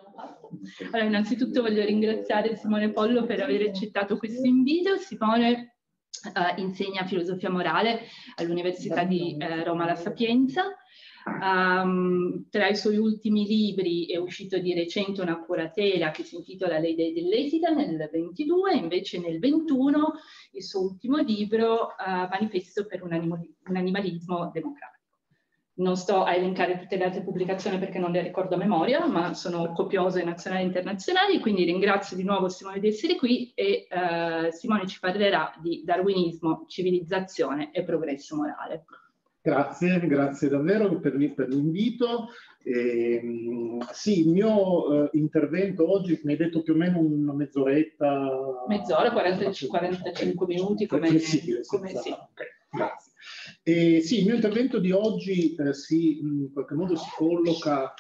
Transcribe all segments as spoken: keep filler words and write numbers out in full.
Allora, innanzitutto voglio ringraziare Simone Pollo per aver accettato questo invito. Simone uh, insegna filosofia morale all'Università di uh, Roma La Sapienza. Um, tra i suoi ultimi libri è uscito di recente una curatela che si intitola Le idee dell'etica nel ventidue, invece nel ventuno il suo ultimo libro, uh, Manifesto per un, un animalismo democratico. Non sto a elencare tutte le altre pubblicazioni perché non le ricordo a memoria, ma sono copiose nazionali e internazionali, quindi ringrazio di nuovo Simone di essere qui e uh, Simone ci parlerà di darwinismo, civilizzazione e progresso morale. Grazie, grazie davvero per, per l'invito. Eh, sì, il mio eh, intervento oggi mi hai detto più o meno una mezz'oretta. Mezz'ora, quarantacinque minuti, come, flessibile. come senza, sì. Okay, grazie. Eh, sì, il mio intervento di oggi eh, si, in qualche modo si colloca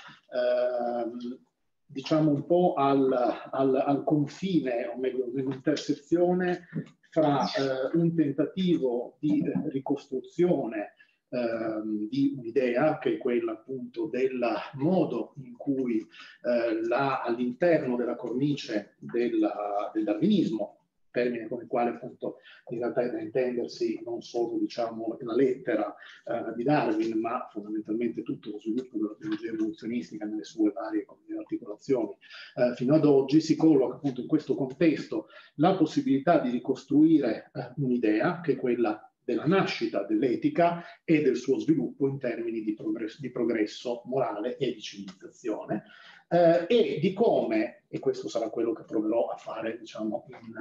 eh, diciamo un po' al, al, al confine, o meglio, nell'intersezione fra eh, un tentativo di eh, ricostruzione Ehm, di un'idea che è quella appunto del modo in cui eh, all'interno della cornice della, del darwinismo, termine con il quale appunto in realtà è da intendersi non solo diciamo la lettera eh, di Darwin, ma fondamentalmente tutto lo sviluppo della teologia evoluzionistica nelle sue varie articolazioni eh, fino ad oggi, si colloca appunto in questo contesto la possibilità di ricostruire eh, un'idea che è quella della nascita dell'etica e del suo sviluppo in termini di progresso, di progresso morale e di civilizzazione, eh, e di come, e questo sarà quello che proverò a fare diciamo in,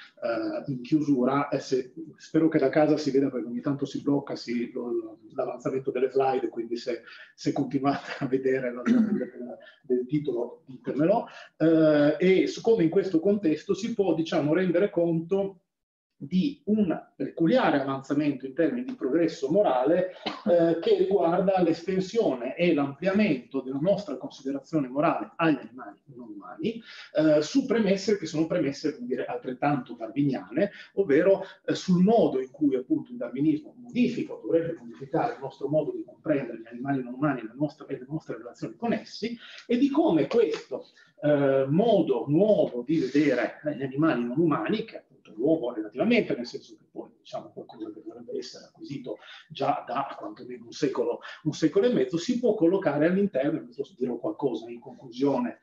uh, in chiusura, e se, spero che da casa si veda perché ogni tanto si blocca l'avanzamento delle slide, quindi se, se continuate a vedere il del titolo ditemelo, uh, e su come in questo contesto si può diciamo rendere conto di un peculiare avanzamento in termini di progresso morale eh, che riguarda l'estensione e l'ampliamento della nostra considerazione morale agli animali non umani, eh, su premesse che sono premesse, come dire, altrettanto darwiniane, ovvero eh, sul modo in cui appunto il darwinismo modifica o dovrebbe modificare il nostro modo di comprendere gli animali non umani e le nostre, e le nostre relazioni con essi, e di come questo eh, modo nuovo di vedere gli animali non umani, che appunto è nuovo relativamente, nel senso che poi diciamo qualcosa che dovrebbe essere acquisito già da quantomeno un secolo, un secolo e mezzo, si può collocare all'interno, non so se dirò qualcosa in conclusione,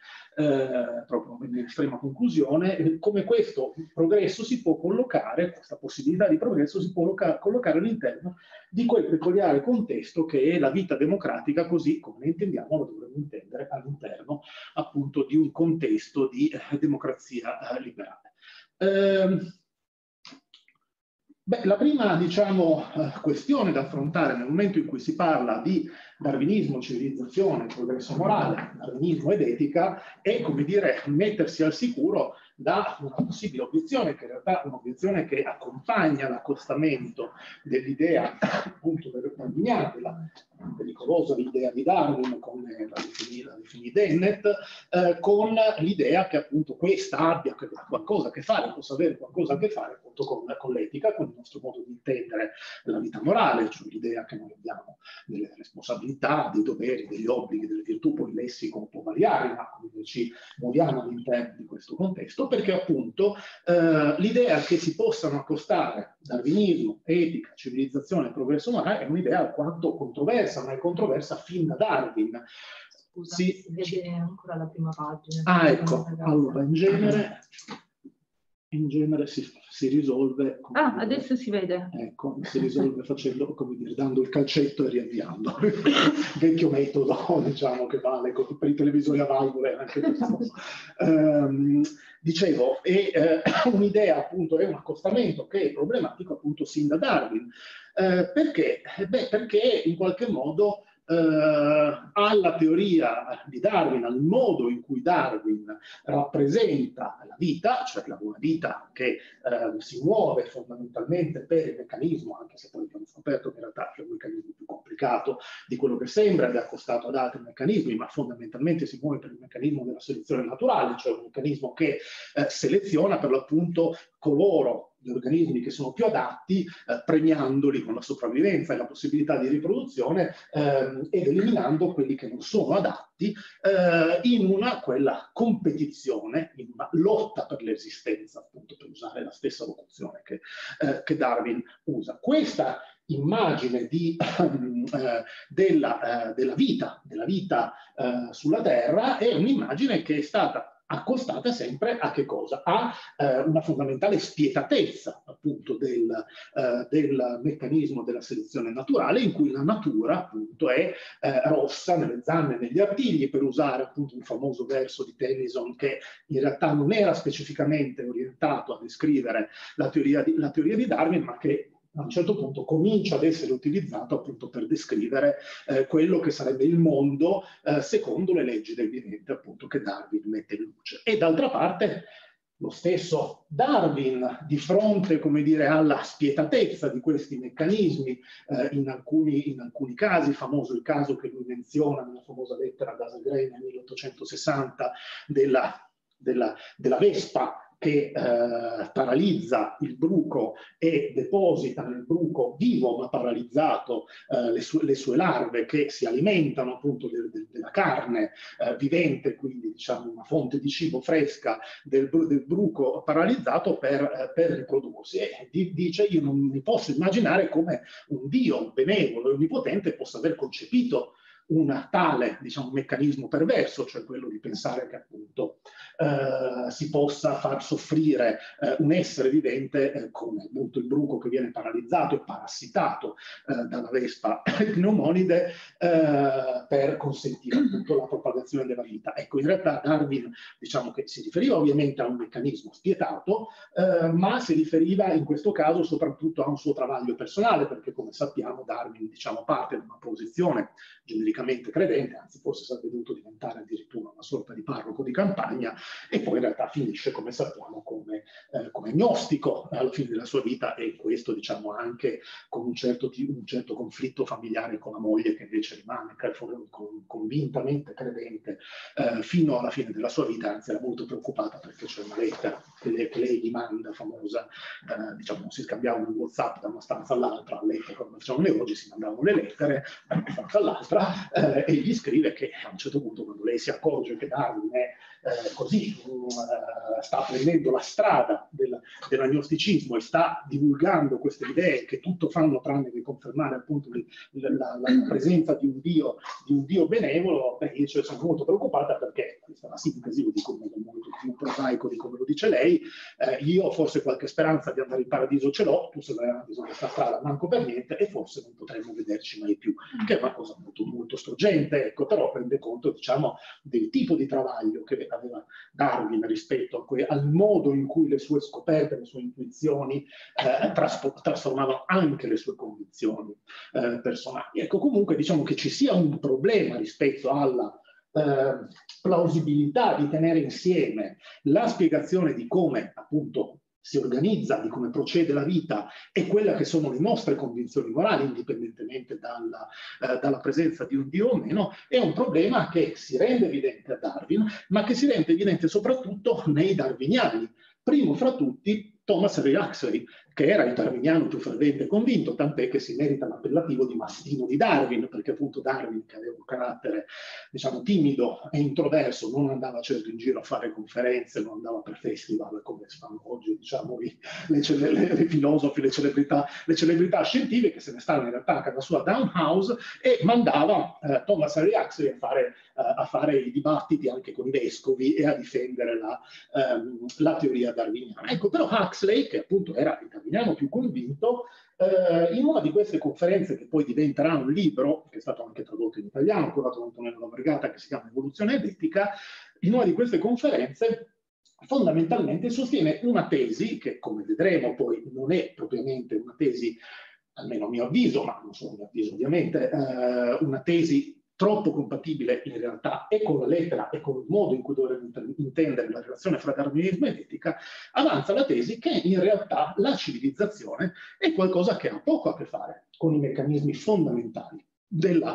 eh, proprio in estrema conclusione, eh, come questo progresso si può collocare, questa possibilità di progresso si può collocare all'interno di quel peculiare contesto che è la vita democratica, così come ne intendiamo, lo dovremmo intendere all'interno appunto di un contesto di eh, democrazia eh, liberale. Eh, beh, la prima diciamo, eh, questione da affrontare nel momento in cui si parla di darwinismo, civilizzazione, progresso morale, darwinismo ed etica è, come dire, mettersi al sicuro da una possibile obiezione, che in realtà è un'obiezione che accompagna l'accostamento dell'idea appunto darwiniana, della pericolosa idea di Darwin, come la definì, la definì Dennett, eh, con l'idea che appunto questa abbia qualcosa a che fare, possa avere qualcosa a che fare appunto con, con l'etica, con il nostro modo di intendere la vita morale, cioè l'idea che noi abbiamo delle responsabilità, dei doveri, degli obblighi, delle virtù, poi il lessico può variare, ma come ci muoviamo all'interno di questo contesto, perché appunto eh, l'idea che si possano accostare darwinismo, etica, civilizzazione e progresso morale è un'idea alquanto controversa, ma è controversa fin da Darwin. Scusa, si si vede ancora la prima pagina. Ah, ecco, allora in genere, in genere si, si risolve... Ah, dire, adesso si vede. Ecco, si risolve facendo, come dire, dando il calcetto e riavviando. Vecchio metodo, diciamo, che vale per i televisori a valvole, anche questo. um, dicevo, è eh, un'idea, appunto, è un accostamento che è problematico, appunto, sin da Darwin. Eh, perché? Beh, perché in qualche modo... Uh, alla teoria di Darwin, al modo in cui Darwin rappresenta la vita, cioè la buona vita che uh, si muove fondamentalmente per il meccanismo, anche se poi abbiamo scoperto che in realtà è un meccanismo più complicato di quello che sembra, ed è accostato ad altri meccanismi, ma fondamentalmente si muove per il meccanismo della selezione naturale, cioè un meccanismo che uh, seleziona per l'appunto coloro gli organismi che sono più adatti, eh, premiandoli con la sopravvivenza e la possibilità di riproduzione ehm, ed eliminando quelli che non sono adatti eh, in una quella competizione, in una lotta per l'esistenza, appunto, per usare la stessa locuzione che, eh, che Darwin usa. Questa immagine di, eh, della, eh, della vita, della vita eh, sulla Terra è un'immagine che è stata accostata sempre a che cosa? A eh, una fondamentale spietatezza appunto del, eh, del meccanismo della selezione naturale, in cui la natura appunto è eh, rossa nelle zanne e negli artigli, per usare appunto un famoso verso di Tennyson che in realtà non era specificamente orientato a descrivere la teoria di, la teoria di Darwin, ma che a un certo punto comincia ad essere utilizzato appunto per descrivere eh, quello che sarebbe il mondo eh, secondo le leggi del vivente, appunto, che Darwin mette in luce. E d'altra parte lo stesso Darwin, di fronte, come dire, alla spietatezza di questi meccanismi, eh, in, alcuni, in alcuni casi, famoso il caso che lui menziona nella famosa lettera ad Asselgren nel milleottocentosessanta della, della, della vespa, che eh, paralizza il bruco e deposita nel bruco vivo ma paralizzato eh, le, sue, le sue larve, che si alimentano appunto de, de, della carne eh, vivente, quindi diciamo una fonte di cibo fresca del, del bruco paralizzato per, eh, per riprodursi. E di, dice: io non mi posso immaginare come un Dio benevolo e onnipotente possa aver concepito un tale, diciamo, meccanismo perverso, cioè quello di pensare che appunto eh, si possa far soffrire eh, un essere vivente eh, come appunto il bruco che viene paralizzato e parassitato eh, dalla vespa pneumonide eh, per consentire appunto la propagazione della vita. Ecco, in realtà Darwin, diciamo che si riferiva ovviamente a un meccanismo spietato, eh, ma si riferiva in questo caso soprattutto a un suo travaglio personale, perché come sappiamo Darwin, diciamo, parte da una posizione genericamente credente, anzi forse sarebbe dovuto diventare addirittura una sorta di parroco di campagna, e poi in realtà finisce, come sappiamo, come, eh, come gnostico alla fine della sua vita, e questo diciamo anche con un certo, un certo conflitto familiare con la moglie, che invece rimane convintamente credente eh, fino alla fine della sua vita, anzi era molto preoccupata perché c'è una lettera che lei, che lei gli manda, famosa, eh, diciamo si scambiavano un WhatsApp da una stanza all'altra, all'epoca come facciamo noi oggi si mandavano le lettere da una stanza all'altra, Eh, e gli scrive che a un certo punto, quando lei si accorge che Darwin è eh, così, um, uh, sta prendendo la strada del, dell'agnosticismo e sta divulgando queste idee che tutto fanno tranne che confermare appunto li, la, la, la presenza di un Dio, di un Dio benevolo, beh, io cioè, sono molto preoccupata, perché questa è una sintesi, lo dico in modo molto più prosaico di come lo dice lei, eh, io forse qualche speranza di andare in paradiso ce l'ho, tu se vai avanti su questa strada manco per niente, e forse non potremmo vederci mai più, che è una cosa molto molto struggente, ecco, però rende conto, diciamo, del tipo di travaglio che aveva Darwin rispetto a que- al modo in cui le sue scoperte, le sue intuizioni eh, traspo- trasformavano anche le sue convinzioni eh, personali. Ecco, comunque diciamo che ci sia un problema rispetto alla eh, plausibilità di tenere insieme la spiegazione di come appunto si organizza, di come procede la vita, e quella che sono le nostre convinzioni morali, indipendentemente dalla, eh, dalla presenza di un Dio o meno, è un problema che si rende evidente a Darwin, ma che si rende evidente soprattutto nei darwiniani. Primo fra tutti Thomas Henry Huxley, che era il darwiniano più fervente e convinto, tant'è che si merita l'appellativo di mastino di Darwin, perché appunto Darwin, che aveva un carattere, diciamo, timido e introverso, non andava certo in giro a fare conferenze, non andava per festival come si fanno oggi, diciamo, i, le, le, le filosofi, le celebrità, le celebrità scientifiche. Se ne stava in realtà a casa sua a Downhouse e mandava eh, Thomas Henry Huxley a fare, eh, a fare i dibattiti anche con i vescovi e a difendere la, ehm, la teoria darwiniana. Ecco, però Huxley, che appunto era il darwiniano più convinto, eh, in una di queste conferenze, che poi diventerà un libro, che è stato anche tradotto in italiano, curato da Antonello La Vergata, che si chiama Evoluzione ed Etica, in una di queste conferenze fondamentalmente sostiene una tesi che, come vedremo, poi non è propriamente una tesi, almeno a mio avviso, ma non solo a mio avviso ovviamente, eh, una tesi troppo compatibile in realtà e con la lettera e con il modo in cui dovremmo intendere la relazione fra darwinismo ed etica, avanza la tesi che in realtà la civilizzazione è qualcosa che ha poco a che fare con i meccanismi fondamentali della,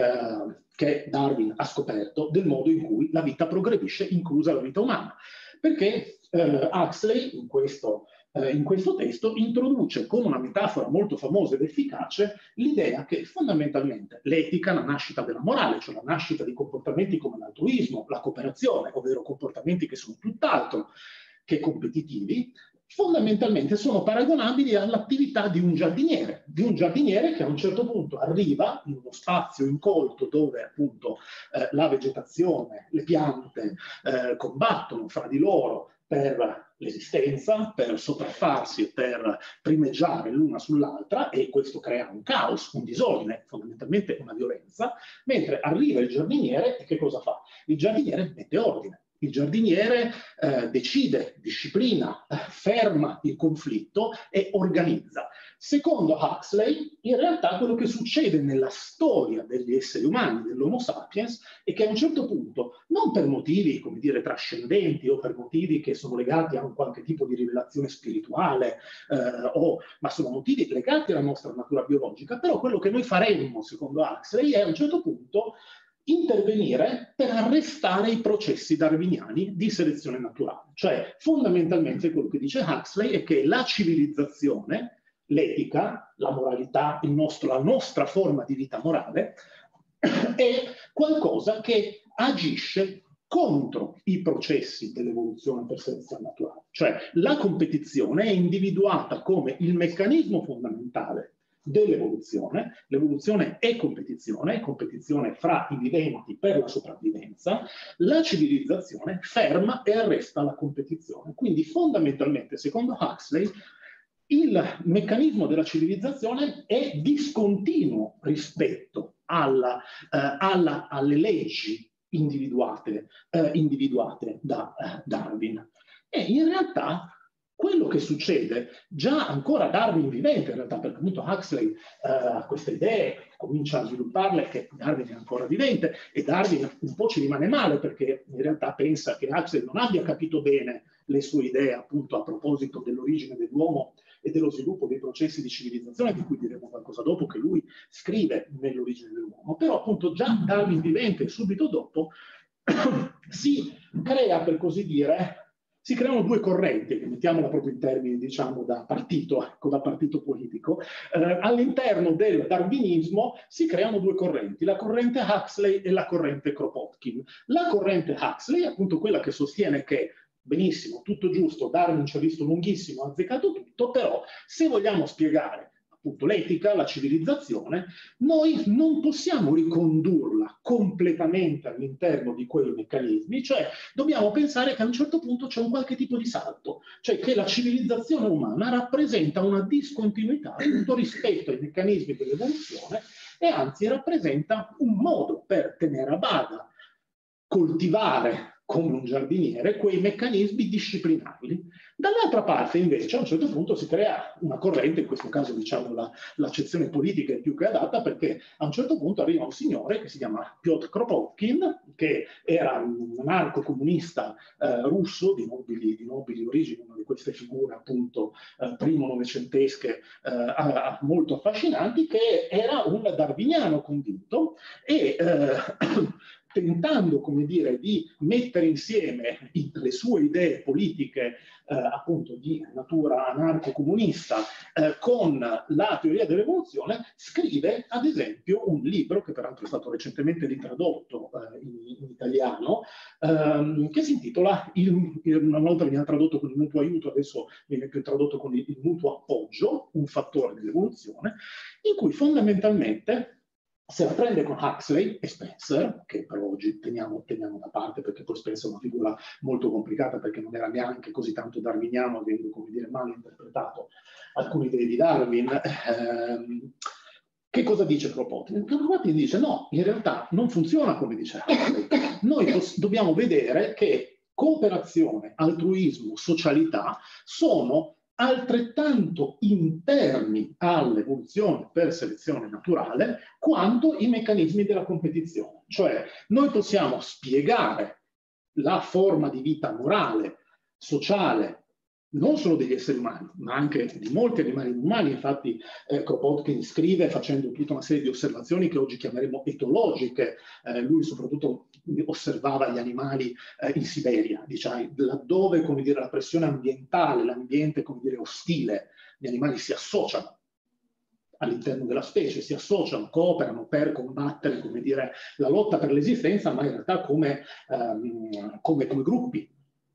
eh, che Darwin ha scoperto del modo in cui la vita progredisce, inclusa la vita umana. Perché eh, Huxley, in questo eh, in questo testo introduce con una metafora molto famosa ed efficace l'idea che fondamentalmente l'etica, la nascita della morale, cioè la nascita di comportamenti come l'altruismo, la cooperazione, ovvero comportamenti che sono tutt'altro che competitivi, fondamentalmente sono paragonabili all'attività di un giardiniere, di un giardiniere che a un certo punto arriva in uno spazio incolto dove appunto eh, la vegetazione, le piante eh, combattono fra di loro per l'esistenza, per sopraffarsi e per primeggiare l'una sull'altra, e questo crea un caos, un disordine, fondamentalmente una violenza, mentre arriva il giardiniere e che cosa fa? Il giardiniere mette ordine. Il giardiniere eh, decide, disciplina, eh, ferma il conflitto e organizza. Secondo Huxley, in realtà quello che succede nella storia degli esseri umani, dell'Homo sapiens, è che a un certo punto, non per motivi, come dire, trascendenti o per motivi che sono legati a un qualche tipo di rivelazione spirituale, eh, o, ma sono motivi legati alla nostra natura biologica, però quello che noi faremmo, secondo Huxley, è a un certo punto intervenire per arrestare i processi darwiniani di selezione naturale. Cioè, fondamentalmente quello che dice Huxley è che la civilizzazione, l'etica, la moralità, il nostro, la nostra forma di vita morale, è qualcosa che agisce contro i processi dell'evoluzione per selezione naturale. Cioè, la competizione è individuata come il meccanismo fondamentale dell'evoluzione. L'evoluzione è competizione, è competizione fra i viventi per la sopravvivenza. La civilizzazione ferma e arresta la competizione. Quindi fondamentalmente, secondo Huxley, il meccanismo della civilizzazione è discontinuo rispetto alla, eh, alla, alle leggi individuate, eh, individuate da eh, Darwin. E in realtà quello che succede, già ancora Darwin vivente, in realtà, perché appunto Huxley uh, queste idee comincia a svilupparle che Darwin è ancora vivente, e Darwin un po' ci rimane male perché in realtà pensa che Huxley non abbia capito bene le sue idee appunto a proposito dell'origine dell'uomo e dello sviluppo dei processi di civilizzazione, di cui diremo qualcosa dopo, che lui scrive nell'origine dell'uomo. Però appunto già Darwin vivente, subito dopo, si crea, per così dire, si creano due correnti, mettiamola proprio in termini, diciamo, da partito, ecco, da partito politico. Eh, all'interno del darwinismo si creano due correnti, la corrente Huxley e la corrente Kropotkin. La corrente Huxley è appunto quella che sostiene che, benissimo, tutto giusto, Darwin ci ha visto lunghissimo, ha azzeccato tutto, però se vogliamo spiegare appunto l'etica, la civilizzazione, noi non possiamo ricondurla completamente all'interno di quei meccanismi, cioè dobbiamo pensare che a un certo punto c'è un qualche tipo di salto, cioè che la civilizzazione umana rappresenta una discontinuità appunto rispetto ai meccanismi dell'evoluzione, e anzi rappresenta un modo per tenere a bada, coltivare come un giardiniere quei meccanismi disciplinabili. Dall'altra parte invece a un certo punto si crea una corrente, in questo caso diciamo la, l'accezione politica è più che adatta, perché a un certo punto arriva un signore che si chiama Piotr Kropotkin, che era un anarco-comunista eh, russo di nobili, di nobili origini, una di queste figure appunto eh, primo novecentesche eh, molto affascinanti, che era un darwiniano convinto e eh, tentando, come dire, di mettere insieme i, le sue idee politiche eh, appunto di natura anarco-comunista eh, con la teoria dell'evoluzione, scrive ad esempio un libro che peraltro è stato recentemente ritradotto eh, in, in italiano, ehm, che si intitola, il, il, una volta veniva tradotto con il mutuo aiuto, adesso viene più tradotto con il, il mutuo appoggio, un fattore dell'evoluzione, in cui fondamentalmente se la prende con Huxley e Spencer, che per oggi teniamo, teniamo da parte perché poi Spencer è una figura molto complicata perché non era neanche così tanto darwiniano, avendo, come dire, mal interpretato alcune idee di Darwin. Ehm, che cosa dice Kropotkin? Kropotkin dice no, in realtà non funziona come dice Huxley. Noi dobbiamo vedere che cooperazione, altruismo, socialità sono altrettanto interni all'evoluzione per selezione naturale quanto i meccanismi della competizione. Cioè, noi possiamo spiegare la forma di vita morale, sociale, non solo degli esseri umani, ma anche di molti animali umani. Infatti eh, Kropotkin scrive facendo tutta una serie di osservazioni che oggi chiameremo etologiche. Eh, lui soprattutto osservava gli animali eh, in Siberia, diciamo, laddove, come dire, la pressione ambientale, l'ambiente, come dire, ostile, gli animali si associano all'interno della specie, si associano, cooperano per combattere, come dire, la lotta per l'esistenza, ma in realtà come, ehm, come, come gruppi.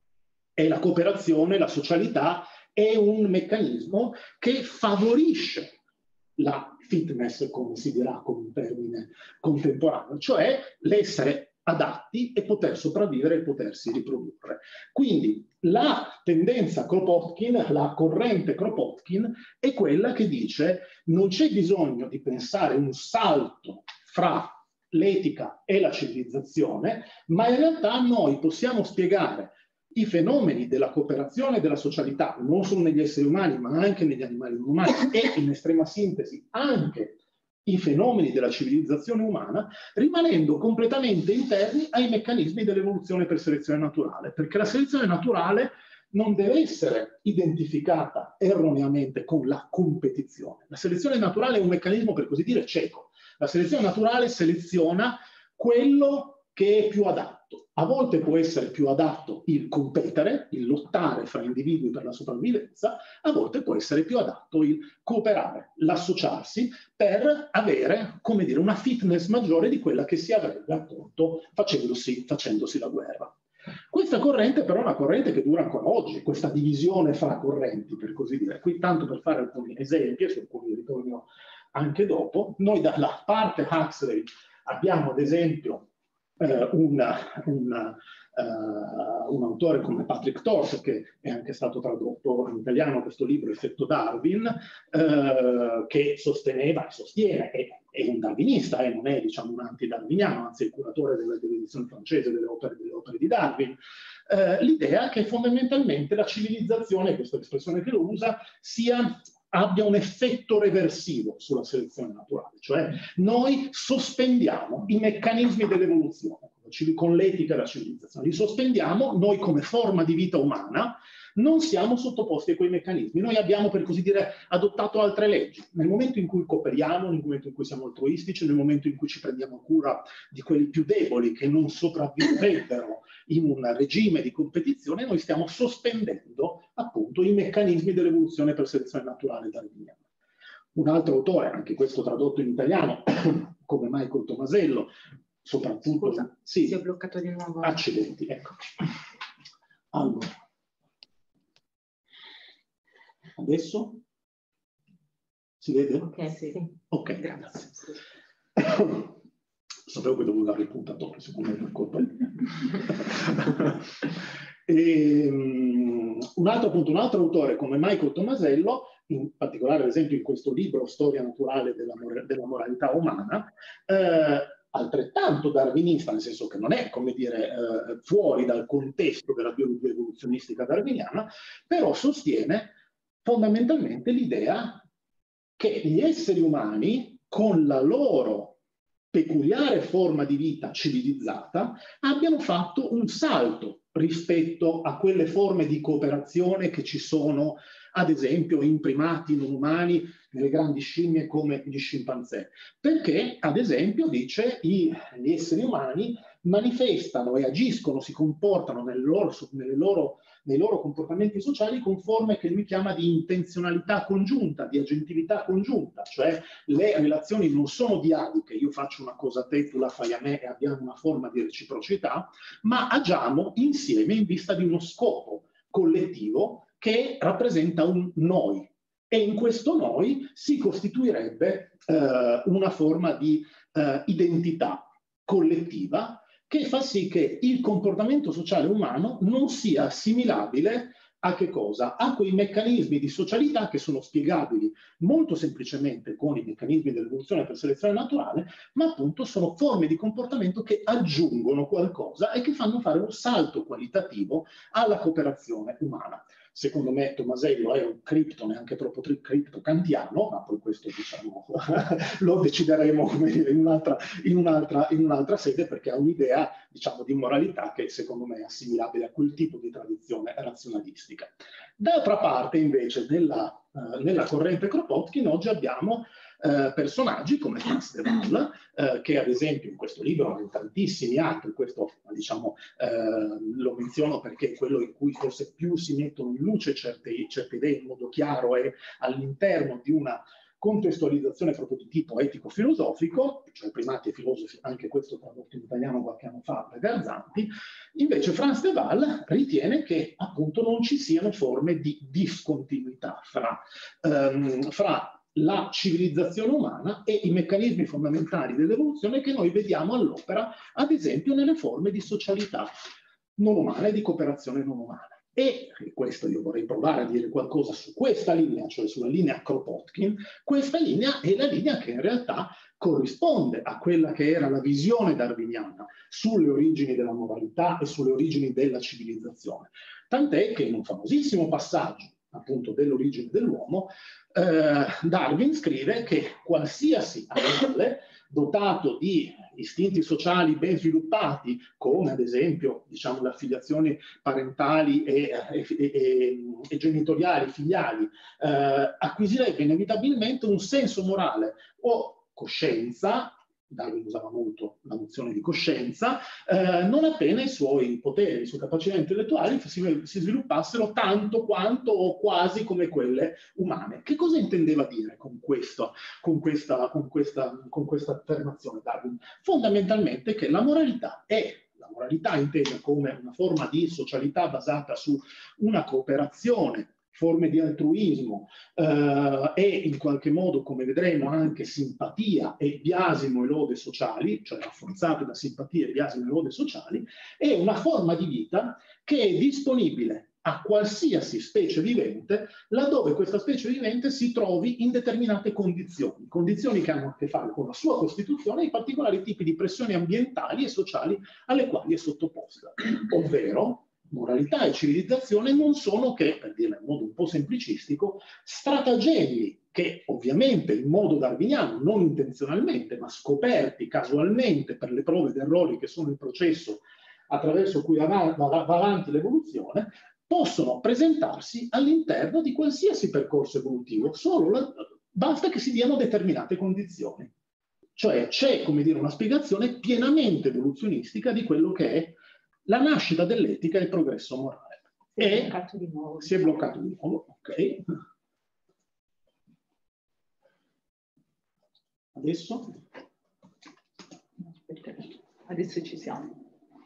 E la cooperazione, la socialità è un meccanismo che favorisce la fitness, come si dirà con un termine contemporaneo, cioè l'essere adatti e poter sopravvivere e potersi riprodurre. Quindi la tendenza Kropotkin, la corrente Kropotkin, è quella che dice non c'è bisogno di pensare un salto fra l'etica e la civilizzazione, ma in realtà noi possiamo spiegare i fenomeni della cooperazione e della socialità, non solo negli esseri umani, ma anche negli animali non umani, e in estrema sintesi anche i fenomeni della civilizzazione umana, rimanendo completamente interni ai meccanismi dell'evoluzione per selezione naturale, perché la selezione naturale non deve essere identificata erroneamente con la competizione. La selezione naturale è un meccanismo, per così dire, cieco. La selezione naturale seleziona quello che è più adatto. A volte può essere più adatto il competere, il lottare fra individui per la sopravvivenza, a volte può essere più adatto il cooperare, l'associarsi per avere, come dire, una fitness maggiore di quella che si avrebbe appunto facendosi, facendosi la guerra. Questa corrente però è una corrente che dura ancora oggi, questa divisione fra correnti, per così dire. Qui tanto per fare alcuni esempi, su cui ritorno anche dopo, noi dalla parte Huxley abbiamo ad esempio Uh, una, una, uh, un autore come Patrick Thorpe, che è anche stato tradotto in italiano questo libro, Effetto Darwin, uh, che sosteneva e sostiene, è, è un darwinista, eh, non è diciamo un anti-darwiniano, anzi è il curatore della, dell'edizione francese delle opere, delle opere di Darwin, uh, l'idea che fondamentalmente la civilizzazione, questa è l'espressione che lo usa, sia abbia un effetto reversivo sulla selezione naturale, cioè noi sospendiamo i meccanismi dell'evoluzione con l'etica e la civilizzazione, li sospendiamo, noi come forma di vita umana non siamo sottoposti a quei meccanismi, noi abbiamo per così dire adottato altre leggi. Nel momento in cui cooperiamo, nel momento in cui siamo altruistici, nel momento in cui ci prendiamo cura di quelli più deboli che non sopravvivrebbero in un regime di competizione, noi stiamo sospendendo appunto i meccanismi dell'evoluzione per selezione naturale darwiniana. Un altro autore, anche questo tradotto in italiano, come Michael Tomasello, soprattutto... Scusa, sì, si è bloccato di nuovo. Accidenti, ecco. Allora. Adesso? Si vede? Ok, sì. Ok, grazie. Sapevo che dovevo dare il puntatore, secondo me per colpa mia. E, um, un altro appunto, un altro autore come Michael Tomasello, in particolare ad esempio in questo libro Storia naturale della, mor della moralità umana, eh, altrettanto darwinista, nel senso che non è, come dire, eh, fuori dal contesto della biologia evoluzionistica darwiniana, però sostiene fondamentalmente l'idea che gli esseri umani, con la loro peculiare forma di vita civilizzata, abbiano fatto un salto rispetto a quelle forme di cooperazione che ci sono, ad esempio, in primati non umani, nelle grandi scimmie come gli scimpanzé. Perché, ad esempio, dice, i, gli esseri umani manifestano e agiscono, si comportano nelle loro, nelle loro, nei loro comportamenti sociali con forme che lui chiama di intenzionalità congiunta, di agentività congiunta, cioè le relazioni non sono diadiche, io faccio una cosa a te, tu la fai a me e abbiamo una forma di reciprocità, ma agiamo insieme in vista di uno scopo collettivo che rappresenta un noi. E in questo noi si costituirebbe eh, una forma di eh, identità collettiva che fa sì che il comportamento sociale umano non sia assimilabile a che cosa? A quei meccanismi di socialità che sono spiegabili molto semplicemente con i meccanismi dell'evoluzione per selezione naturale, ma appunto sono forme di comportamento che aggiungono qualcosa e che fanno fare un salto qualitativo alla cooperazione umana. secondo me Tomasello è un cripto, neanche troppo cripto kantiano, ma poi questo diciamo lo decideremo come dire, in un'altra in un'altra in un'altra sede, perché ha un'idea diciamo di moralità che secondo me è assimilabile a quel tipo di tradizione razionalistica. D'altra parte invece nella, uh, nella corrente Kropotkin oggi abbiamo Uh, personaggi come Frans de Waal, uh, che ad esempio in questo libro, in tantissimi altri, questo diciamo uh, lo menziono perché è quello in cui forse più si mettono in luce certe, certe idee in modo chiaro e all'interno di una contestualizzazione proprio di tipo etico-filosofico, cioè Primati e filosofi, anche questo tradotto in italiano qualche anno fa da Garzanti. Invece Frans de Waal ritiene che appunto non ci siano forme di discontinuità fra, um, fra la civilizzazione umana e i meccanismi fondamentali dell'evoluzione che noi vediamo all'opera, ad esempio, nelle forme di socialità non umana e di cooperazione non umana. E, e questo io vorrei provare a dire qualcosa su questa linea, cioè sulla linea Kropotkin. Questa linea è la linea che in realtà corrisponde a quella che era la visione darwiniana sulle origini della moralità e sulle origini della civilizzazione. Tant'è che in un famosissimo passaggio appunto dell'origine dell'uomo, eh, Darwin scrive che qualsiasi animale dotato di istinti sociali ben sviluppati, come ad esempio diciamo, le affiliazioni parentali e, e, e, e genitoriali, filiali, eh, acquisirebbe inevitabilmente un senso morale o coscienza. Darwin usava molto la nozione di coscienza, eh, non appena i suoi poteri, le sue capacità intellettuali si, si sviluppassero tanto quanto o quasi come quelle umane. Che cosa intendeva dire con, questo, con, questa, con, questa, con questa affermazione Darwin? Fondamentalmente che la moralità è la moralità intesa come una forma di socialità basata su una cooperazione, forme di altruismo eh, e in qualche modo, come vedremo, anche simpatia e biasimo e lode sociali, cioè rafforzate da simpatia e biasimo e lode sociali, è una forma di vita che è disponibile a qualsiasi specie vivente, laddove questa specie vivente si trovi in determinate condizioni, condizioni che hanno a che fare con la sua costituzione e i particolari tipi di pressioni ambientali e sociali alle quali è sottoposta, ovvero moralità e civilizzazione non sono che, per dirla in modo un po' semplicistico, stratagemmi che ovviamente in modo darwiniano, non intenzionalmente, ma scoperti casualmente per le prove ed errori che sono il processo attraverso cui va, va, va avanti l'evoluzione, possono presentarsi all'interno di qualsiasi percorso evolutivo, solo la, basta che si diano determinate condizioni. Cioè c'è, come dire, una spiegazione pienamente evoluzionistica di quello che è la nascita dell'etica e il progresso morale. Si è e bloccato di nuovo. Si è bloccato di nuovo, ok. Adesso? Aspetta, adesso ci siamo.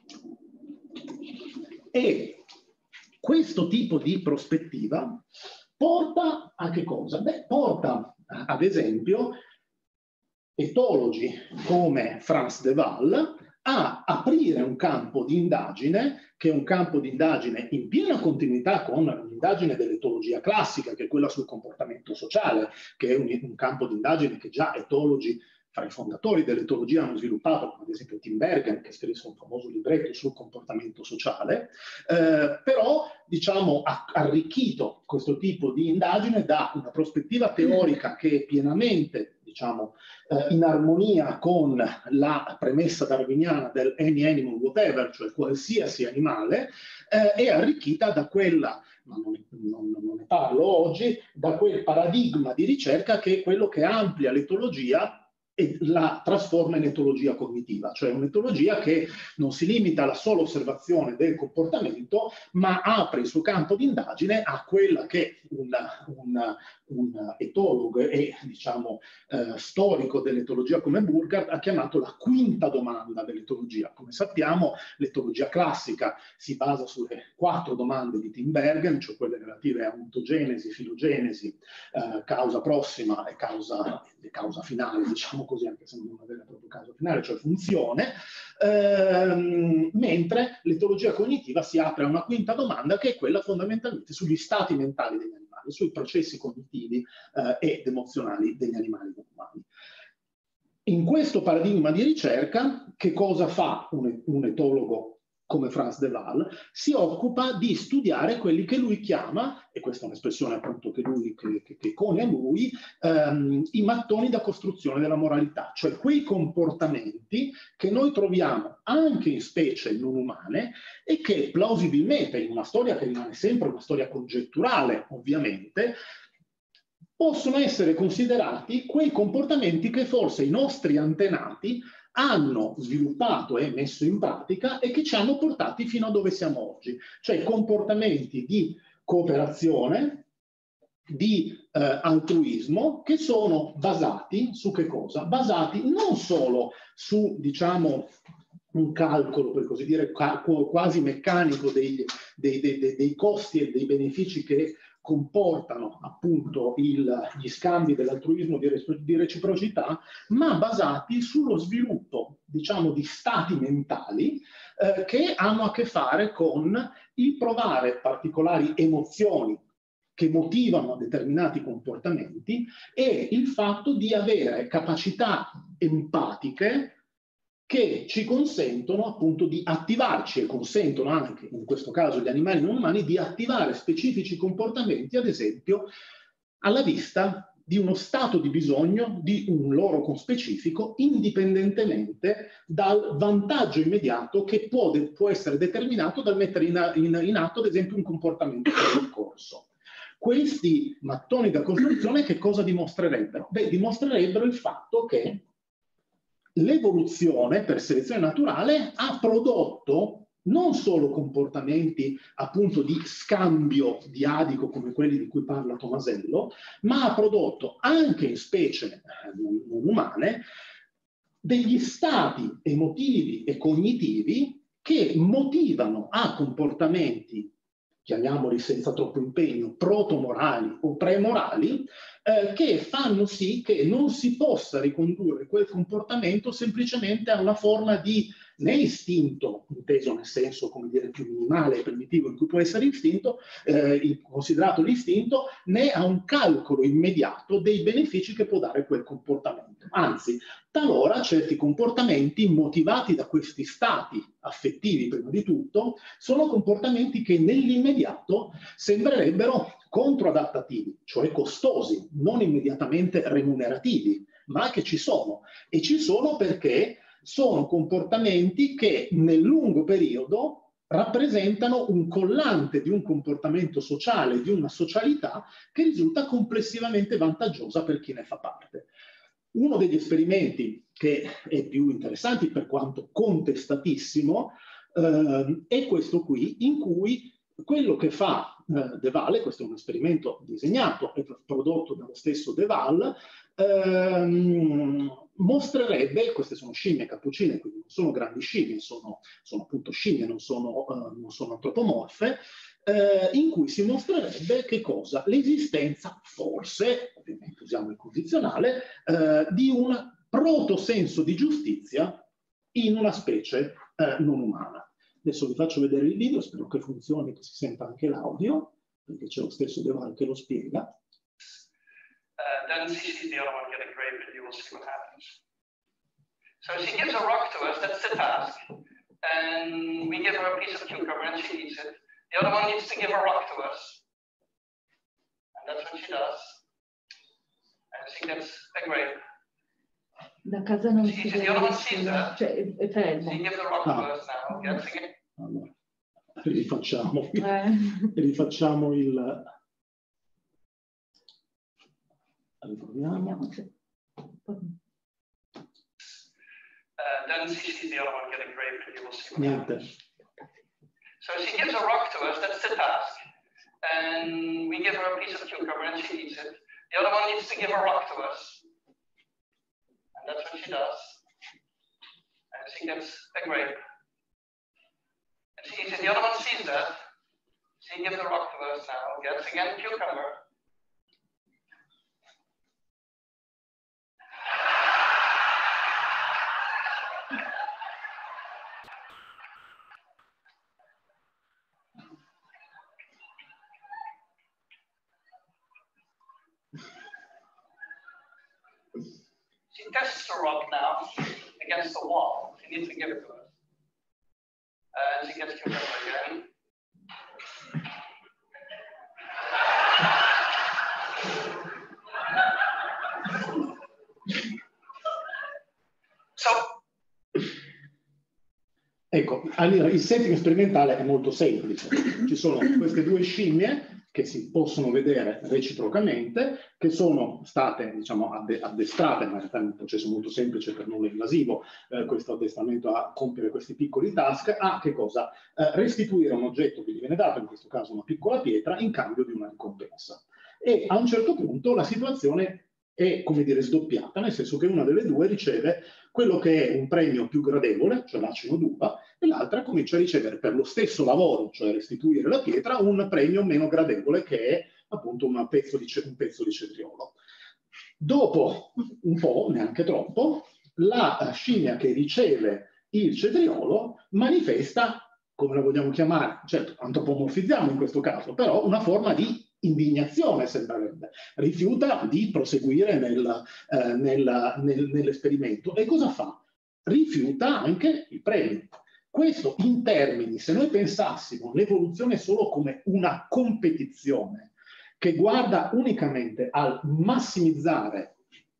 E questo tipo di prospettiva porta a che cosa? Beh, porta ad esempio etologi come Frans de Waal a aprire un campo di indagine, che è un campo di indagine in piena continuità con l'indagine dell'etologia classica, che è quella sul comportamento sociale, che è un, un campo di indagine che già etologi fra i fondatori dell'etologia hanno sviluppato, come ad esempio Tim Bergen, che scrisse un famoso libretto sul comportamento sociale, eh, però diciamo, ha arricchito questo tipo di indagine da una prospettiva teorica che è pienamente diciamo, eh, in armonia con la premessa darwiniana del any animal whatever, cioè qualsiasi animale, eh, è arricchita da quella, ma non, non, non ne parlo oggi, da quel paradigma di ricerca che è quello che amplia l'etologia e la trasforma in etologia cognitiva, cioè un'etologia che non si limita alla sola osservazione del comportamento, ma apre il suo campo di indagine a quella che un, un, un etologo e diciamo eh, storico dell'etologia come Burkhardt ha chiamato la quinta domanda dell'etologia. Come sappiamo, l'etologia classica si basa sulle quattro domande di Tim Bergen, cioè quelle relative a ontogenesi, filogenesi, eh, causa prossima e causa, e causa finale, diciamo così, anche se non è una vera e propria causa finale, cioè funzione, ehm, mentre l'etologia cognitiva si apre a una quinta domanda che è quella fondamentalmente sugli stati mentali degli animali, sui processi cognitivi eh, ed emozionali degli animali non umani. In questo paradigma di ricerca, che cosa fa un, un etologo come Frans de Waal, si occupa di studiare quelli che lui chiama, e questa è un'espressione appunto che lui, che, che, che coniua lui, ehm, i mattoni da costruzione della moralità, cioè quei comportamenti che noi troviamo anche in specie non umane e che plausibilmente, in una storia che rimane sempre una storia congetturale, ovviamente, possono essere considerati quei comportamenti che forse i nostri antenati hanno sviluppato e messo in pratica e che ci hanno portati fino a dove siamo oggi, cioè comportamenti di cooperazione, di eh, altruismo, che sono basati su che cosa? Basati non solo su, diciamo, un calcolo, per così dire, quasi meccanico dei, dei, dei, dei costi e dei benefici che comportano appunto il, gli scambi dell'altruismo di, di reciprocità, ma basati sullo sviluppo, diciamo, di stati mentali eh, che hanno a che fare con il provare particolari emozioni che motivano determinati comportamenti e il fatto di avere capacità empatiche che ci consentono appunto di attivarci e consentono anche, in questo caso gli animali non umani, di attivare specifici comportamenti, ad esempio, alla vista di uno stato di bisogno di un loro conspecifico, indipendentemente dal vantaggio immediato che può, può essere determinato dal mettere in, in, in atto, ad esempio, un comportamento di corso. Questi mattoni da costruzione che cosa dimostrerebbero? Beh, dimostrerebbero il fatto che l'evoluzione per selezione naturale ha prodotto non solo comportamenti appunto di scambio diadico come quelli di cui parla Tomasello, ma ha prodotto anche in specie non, non umane degli stati emotivi e cognitivi che motivano a comportamenti, chiamiamoli senza troppo impegno, protomorali o premorali, eh, che fanno sì che non si possa ricondurre quel comportamento semplicemente a una forma di né istinto, inteso nel senso, come dire, più minimale e primitivo in cui può essere istinto, eh, considerato l'istinto, né a un calcolo immediato dei benefici che può dare quel comportamento. Anzi, talora certi comportamenti motivati da questi stati affettivi, prima di tutto, sono comportamenti che nell'immediato sembrerebbero controadattativi, cioè costosi, non immediatamente remunerativi, ma che ci sono. E ci sono perché sono comportamenti che nel lungo periodo rappresentano un collante di un comportamento sociale, di una socialità che risulta complessivamente vantaggiosa per chi ne fa parte. Uno degli esperimenti che è più interessante, per quanto contestatissimo, eh, è questo qui, in cui quello che fa eh, De Waal, questo è un esperimento disegnato e prodotto dallo stesso De Waal, ehm, mostrerebbe, queste sono scimmie cappuccine, quindi non sono grandi scimmie, sono, sono appunto scimmie, non sono, uh, non sono antropomorfe, eh, in cui si mostrerebbe che cosa? L'esistenza, forse, ovviamente usiamo il condizionale, eh, di un protosenso di giustizia in una specie eh, non umana. Adesso vi faccio vedere il video, spero che funzioni, che si senta anche l'audio, perché c'è lo stesso De Waal che lo spiega. Uh, then she sees the other one get a grape and you will see what happens. So she gives a rock to us, that's the task. And we give her a piece of cucumber and she eats it. The other one needs to give a rock to us. And that's what she does. And she gets a grape. Da casa non she si the other one sees that. Cioè, è, è fermo. She gives a rock ah. to us now. Gets again. Allora, rifacciamo, Eh. rifacciamo il... Riproviamo. Uh, then she sees the other one get a grape and you will see what Niente. happens. So she gives a rock to us, that's the task. And we give her a piece of cucumber and she eats it. The other one needs to give a rock to us. And that's what she does. And she gets a grape. And she eats it. The other one sees that. She gives a rock to us now, gets again cucumber. She tests the rock now against the wall. She needs to give it to us. And she gets cucumber again. So, ecco, allora, il setting sperimentale è molto semplice. Ci sono queste due scimmie che si possono vedere reciprocamente, che sono state, diciamo, addestrate, ma in realtà è un processo molto semplice per nulla invasivo, eh, questo addestramento a compiere questi piccoli task, a che cosa? Eh, restituire un oggetto che gli viene dato, in questo caso una piccola pietra, in cambio di una ricompensa. E a un certo punto la situazione è, come dire, sdoppiata, nel senso che una delle due riceve quello che è un premio più gradevole, cioè l'acino d'uva, e l'altra comincia a ricevere per lo stesso lavoro, cioè restituire la pietra, un premio meno gradevole che è appunto un pezzo di, un pezzo di cetriolo. Dopo un po', neanche troppo, la scimmia che riceve il cetriolo manifesta, come la vogliamo chiamare, certo antropomorfizziamo in questo caso, però una forma di indignazione sembrerebbe, rifiuta di proseguire nel, eh, nel, nel, nell'esperimento. E cosa fa? Rifiuta anche il premio. Questo in termini, se noi pensassimo l'evoluzione solo come una competizione che guarda unicamente al massimizzare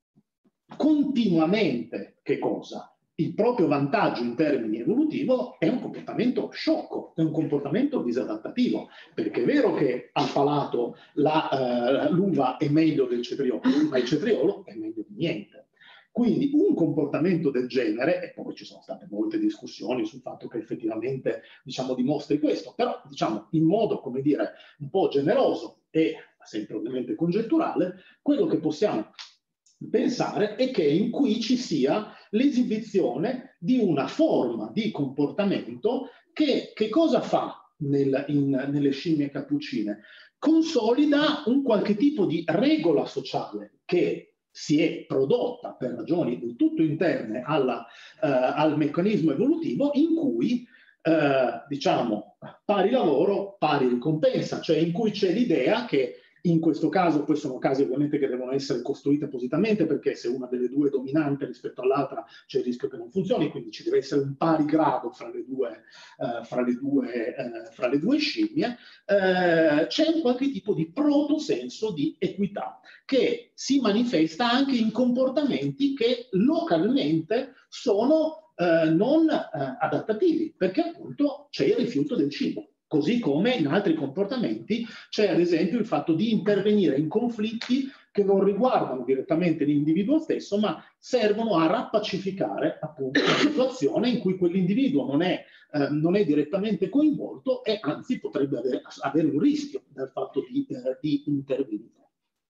continuamente, che cosa? Il proprio vantaggio in termini evolutivo, è un comportamento sciocco, è un comportamento disadattativo, perché è vero che al palato l'uva uh, è meglio del cetriolo, ma il cetriolo è meglio di niente. Quindi un comportamento del genere, e poi ci sono state molte discussioni sul fatto che effettivamente, diciamo, dimostri questo, però diciamo in modo, come dire, un po' generoso e sempre ovviamente congetturale, quello che possiamo pensare è che in cui ci sia l'esibizione di una forma di comportamento che, che cosa fa nel, in, nelle scimmie cappuccine? Consolida un qualche tipo di regola sociale che si è prodotta per ragioni del tutto interne alla, uh, al meccanismo evolutivo, in cui uh, diciamo pari lavoro, pari ricompensa, cioè in cui c'è l'idea che in questo caso, poi sono casi ovviamente che devono essere costruiti appositamente, perché se una delle due è dominante rispetto all'altra c'è il rischio che non funzioni, quindi ci deve essere un pari grado fra le due, uh, fra le due, uh, fra le due scimmie. Uh, c'è un qualche tipo di protosenso di equità che si manifesta anche in comportamenti che localmente sono uh, non uh, adattativi, perché appunto c'è il rifiuto del cibo. Così come in altri comportamenti c'è ad esempio il fatto di intervenire in conflitti che non riguardano direttamente l'individuo stesso, ma servono a rappacificare appunto una situazione in cui quell'individuo non è, eh, non è direttamente coinvolto e anzi potrebbe avere, avere un rischio dal fatto di, eh, di intervenire.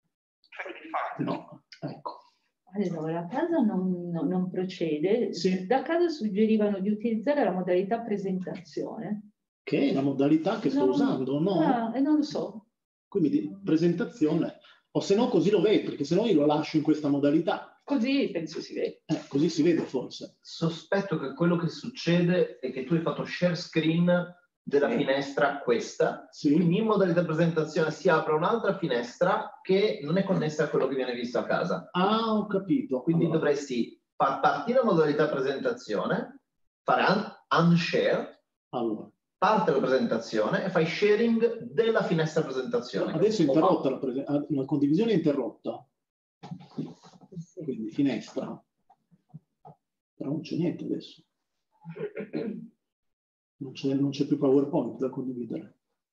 No, ecco. Allora, casa non, non, non procede. Sì. Da casa suggerivano di utilizzare la modalità presentazione. Che è la modalità che sto no, usando, no? Ah, e non lo so. Quindi di presentazione, o se no così lo vedi, perché se no io lo lascio in questa modalità. Così penso si vede. Eh, così si vede forse. Sospetto che quello che succede è che tu hai fatto share screen della finestra questa, sì. Quindi in modalità presentazione si apre un'altra finestra che non è connessa a quello che viene visto a casa. Ah, ho capito. Quindi allora dovresti far partire la modalità presentazione, fare un unshare, allora. parte la presentazione e fai sharing della finestra presentazione. Adesso è interrotta la, la condivisione è interrotta. Sì. Quindi finestra. Però non c'è niente adesso. Non c'è, non c'è più PowerPoint da condividere.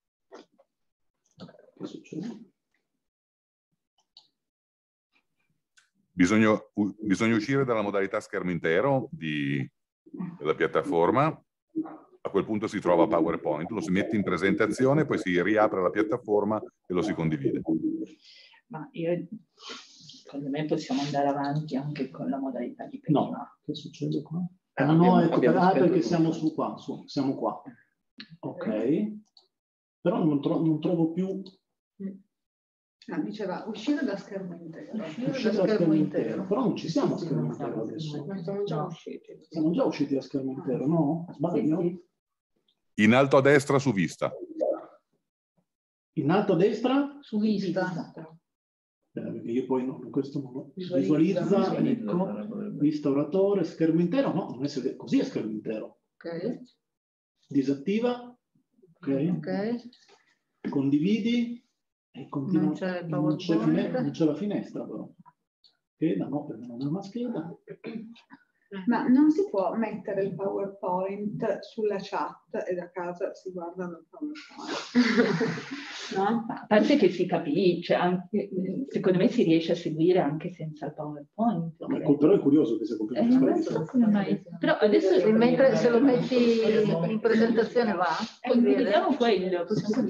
Che succede? Bisogna, bisogna uscire dalla modalità schermo intero di, della piattaforma. A quel punto si trova PowerPoint, lo si mette in presentazione, poi si riapre la piattaforma e lo si condivide. Ma io, secondo me possiamo andare avanti anche con la modalità di prima. No, che succede qua? Eh, ah abbiamo, no, ecco, per, ah, perché tutto. siamo su qua, su, siamo qua. Ok. Però non, tro non trovo più... Ah, diceva uscire da schermo intero. Uscire, uscire da, da schermo intero. intero. Però non ci siamo a schermo intero adesso. Ma siamo già no. usciti. Siamo già usciti da schermo intero, no? Sbaglio? Sì, sì. In alto a destra su vista. In alto a destra? Su vista. Eh, perché io poi no, questo non lo Visualizza, visualizza, visualizza. ecco, vista oratore, schermo intero, no, non è così è schermo intero. Ok. Disattiva. Ok. Ok. Condividi. E continua. Non c'è il non c'è PowerPoint. non c'è la finestra però. Scheda, no, perché non è una scheda. Ma non si può mettere il PowerPoint sulla chat e da casa si guardano il PowerPoint. No? A parte che si capisce, anche, secondo me si riesce a seguire anche senza il PowerPoint. No, ecco, però è curioso che sia Eh, completamente come mai? Però adesso Se, mentre, se lo metti in presentazione va? condividiamo quello. Possiamo...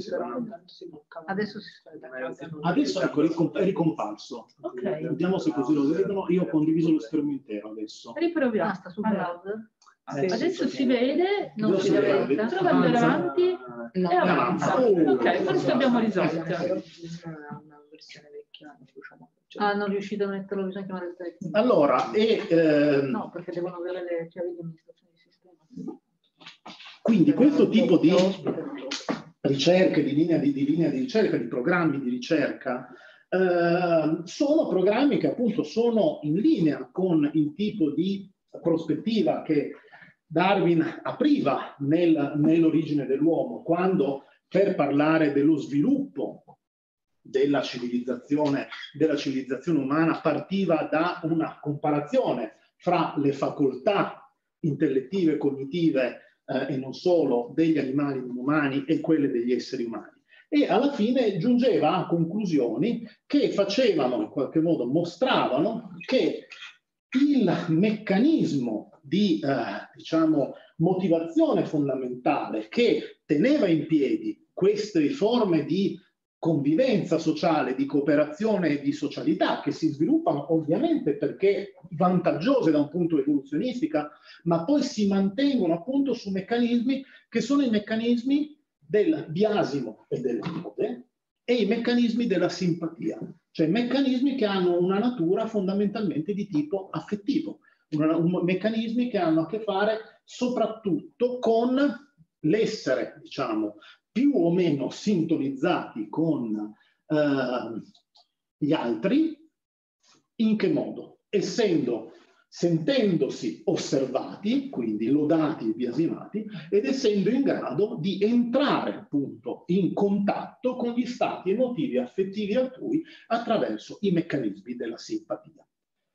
Adesso si Adesso ecco, è ricom- è ricomparso. Ok. Vediamo se così lo vedono. Io ho condiviso lo schermo intero adesso. Riproviamo. Ah, sta sul Allora, browser? Sì. adesso si vede, non Dove si si vede? vede, però andare avanti No. e avanza. Oh. Ok, forse abbiamo risolto. Una versione vecchia. Ah, non riuscite a metterlo, bisogna chiamare il tecnico. Allora, e, ehm, No, perché devono avere le chiavi di amministrazione di sistema. quindi questo tipo di ricerche, di linea di, di linea di ricerca, di programmi di ricerca, eh, sono programmi che appunto sono in linea con il tipo di prospettiva che Darwin apriva nel, nell'origine dell'uomo, quando per parlare dello sviluppo della civilizzazione, della civilizzazione umana partiva da una comparazione fra le facoltà intellettive e cognitive eh, e non solo degli animali non umani e quelle degli esseri umani. E alla fine giungeva a conclusioni che facevano, in qualche modo mostravano che il meccanismo di eh, diciamo, motivazione fondamentale che teneva in piedi queste forme di convivenza sociale, di cooperazione e di socialità che si sviluppano ovviamente perché vantaggiose da un punto evoluzionistico, ma poi si mantengono appunto su meccanismi che sono i meccanismi del biasimo e dell'ode e i meccanismi della simpatia, cioè meccanismi che hanno una natura fondamentalmente di tipo affettivo, una, un, meccanismi che hanno a che fare soprattutto con l'essere, diciamo, più o meno sintonizzati con eh, gli altri. In che modo? Essendo, sentendosi osservati, quindi lodati e biasimati, ed essendo in grado di entrare appunto in contatto con gli stati emotivi e affettivi altrui attraverso i meccanismi della simpatia.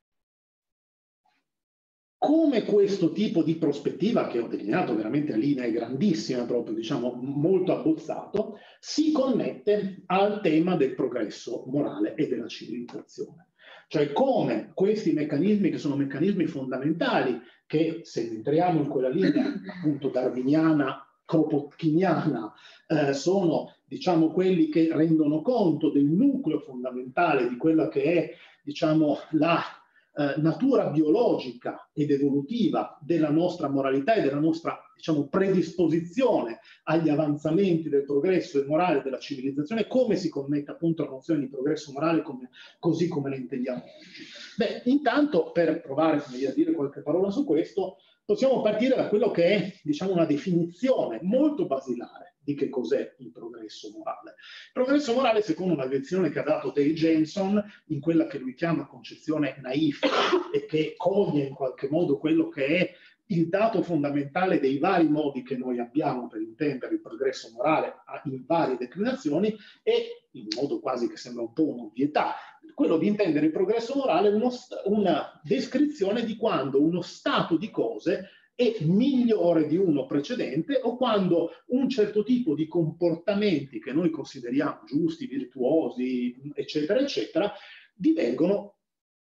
Come questo tipo di prospettiva, che ho delineato veramente a linee grandissime, proprio diciamo molto abbozzato, si connette al tema del progresso morale e della civilizzazione. Cioè come questi meccanismi, che sono meccanismi fondamentali, che se entriamo in quella linea appunto darwiniana, kropotkiniana, eh, sono diciamo quelli che rendono conto del nucleo fondamentale di quella che è diciamo la Eh, natura biologica ed evolutiva della nostra moralità e della nostra diciamo, predisposizione agli avanzamenti del progresso e morale della civilizzazione, come si connette appunto alla nozione di progresso morale come, così come le intendiamo oggi. Beh, intanto per provare a dire qualche parola su questo, possiamo partire da quello che è diciamo, una definizione molto basilare di che cos'è il progresso morale. Il progresso morale, secondo una definizione che ha dato Dale Jensen, in quella che lui chiama concezione naif e che coglie in qualche modo quello che è il dato fondamentale dei vari modi che noi abbiamo per intendere il progresso morale in varie declinazioni, e in modo quasi che sembra un po' un'ovvietà, quello di intendere il progresso morale uno, una descrizione di quando uno stato di cose è migliore di uno precedente, o quando un certo tipo di comportamenti che noi consideriamo giusti, virtuosi, eccetera, eccetera, divengono